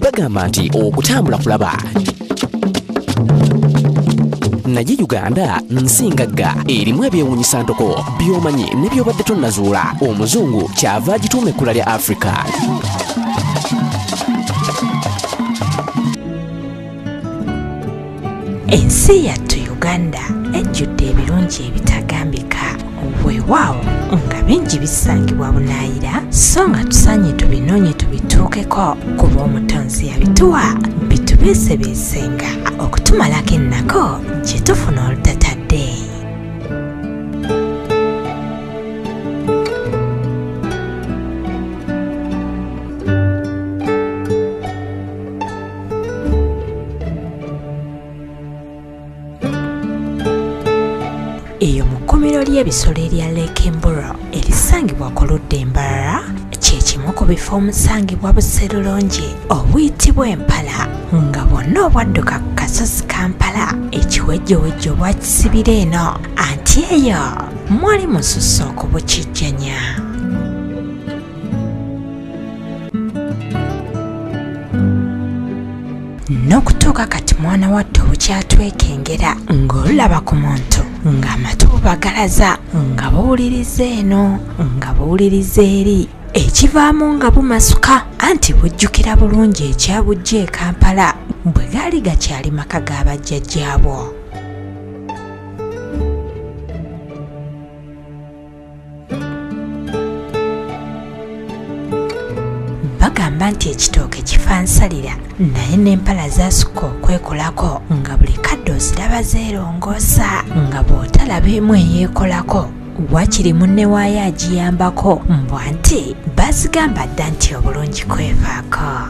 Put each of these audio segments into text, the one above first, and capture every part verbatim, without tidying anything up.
bagamba nti okutambula kulaba. Naye Uganda nsingagga erimu ebyewuunyisa ntoko by'omanyi ne by'obadde tonnazuula. Omuzungu kyava agituuma ekkula lya Africa. Ensi yattu Uganda ejjudde ebirungi ebitagambika. Weewaawo nga bingi bisangibwa bunaayira, so nga tusaanye tubinoonye tubituukeko kuba omutonzi yabituwa bitubeesebeesenga okutumalako ennako gye tufuna olutatadde. Eyo mu kkuumiro ly'ebisolo erya Lake Mburo erisangibwa ku ludda Mbarara kye kimu ku bifo omusangibwa buserulungi obuyitibwa Empala, nga bwonna obwadduka ku kasozi Kampala ekiwejjowejjo bwakisibira eno anti eyo mwali mususse okubukijjanya. N'okutuuka kati mwana wattu obukyatwekengera ng'olulaba ku muntu ng'amatu bubagalaza nga buwuliriza eno nga buwuliriza eri, ekivaamu nga bumasuka anti bujjukira bulungi ekyabujja e Kampala bwe gaali gakyali maka ga bajjajjaabwo. Bagamba nti ekitooke kifa nsalira, naye n'empala zaasukka okwekolako nga buli kadde oziraba zeerongoosa, nga bw'otalaba emu eyeekolako wakiri munne waayo agiyambako mbwa nti bazigamba dda nti obulungi kwevaako.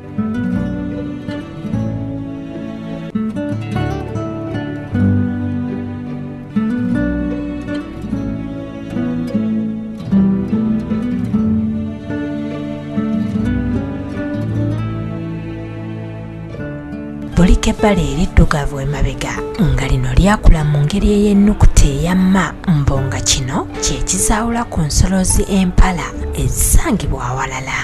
Buliko ebbala eriddugavu emabega nga lino lyakula mu ngeri ey'ennukuta eyamma, mbo nga kino kye kizaawula ku nsolo zi empala ezisangibwa awalala.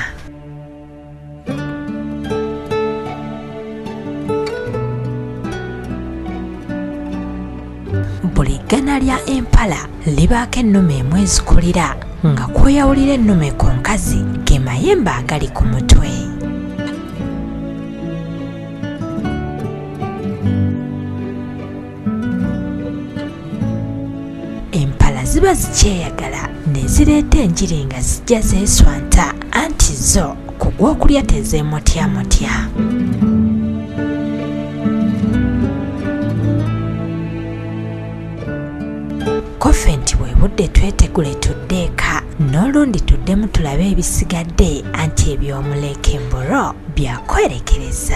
Buli ggana lya empala libaako ennume emu ezikulira, nga kweyawulira ennume ku nkazi ge mayembe agali ku mutwe. Ziba zikyeyagala ne zireeta enjiri nga zijja zeeswanta, anti zo ku gw'okulya tezeemutyamutya. Kofe nti bwe budde twetegule tudde eka, n'olundi tuddemu tulabe ebisigadde, anti eby'omu Lake Mburo byakwerekereza.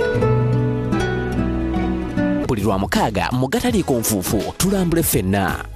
Buli lwa mukaaga mu gataliiko nfuufu tulambule ffenna.